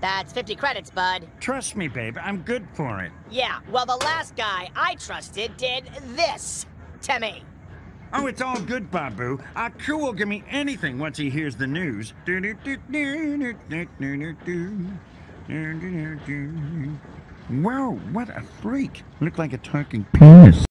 That's 50 credits, bud. Trust me, babe, I'm good for it. Yeah, well, the last guy I trusted did this to me. Oh, it's all good, Babu. Our crew will give me anything once he hears the news. Whoa, what a freak. Looked like a talking penis.